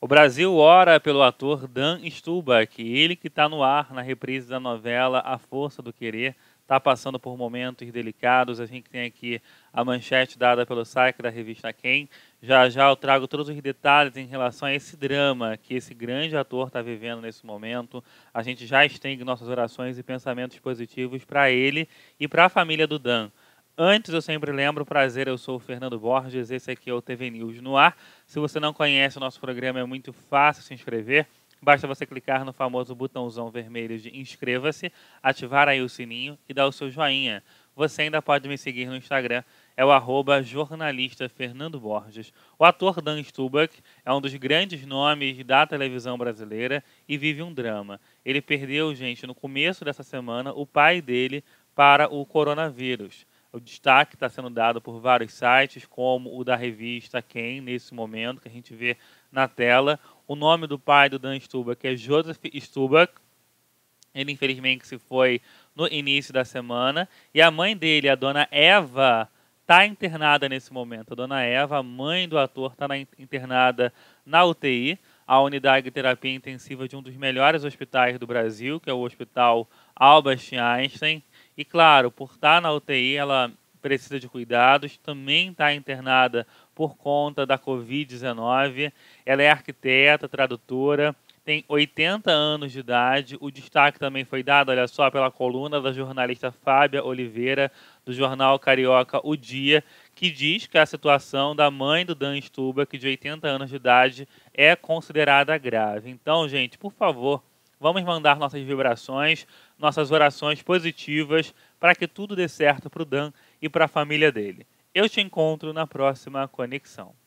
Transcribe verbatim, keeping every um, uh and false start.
O Brasil ora pelo ator Dan Stulbach, ele que está no ar na reprise da novela A Força do Querer, está passando por momentos delicados. A gente tem aqui a manchete dada pelo site da revista Quem. Já já eu trago todos os detalhes em relação a esse drama que esse grande ator está vivendo nesse momento. A gente já estende nossas orações e pensamentos positivos para ele e para a família do Dan. Antes, eu sempre lembro, prazer, eu sou o Fernando Borges, esse aqui é o T V News no ar. Se você não conhece o nosso programa, é muito fácil se inscrever. Basta você clicar no famoso botãozão vermelho de inscreva-se, ativar aí o sininho e dar o seu joinha. Você ainda pode me seguir no Instagram, é o arroba jornalista Fernando Borges. O ator Dan Stulbach é um dos grandes nomes da televisão brasileira e vive um drama. Ele perdeu, gente, no começo dessa semana, o pai dele para o coronavírus. O destaque está sendo dado por vários sites, como o da revista Quem, nesse momento, que a gente vê na tela. O nome do pai do Dan Stulbach é Joseph Stulbach. Ele, infelizmente, se foi no início da semana. E a mãe dele, a dona Eva, está internada nesse momento. A dona Eva, a mãe do ator, está internada na U T I, a unidade de terapia intensiva de um dos melhores hospitais do Brasil, que é o Hospital Albert Einstein. E claro, por estar na U T I, ela precisa de cuidados, também está internada por conta da covid dezenove. Ela é arquiteta, tradutora, tem oitenta anos de idade. O destaque também foi dado, olha só, pela coluna da jornalista Fábia Oliveira, do jornal carioca O Dia, que diz que a situação da mãe do Dan Stulbach, de oitenta anos de idade, é considerada grave. Então, gente, por favor, vamos mandar nossas vibrações, nossas orações positivas para que tudo dê certo para o Dan e para a família dele. Eu te encontro na próxima conexão.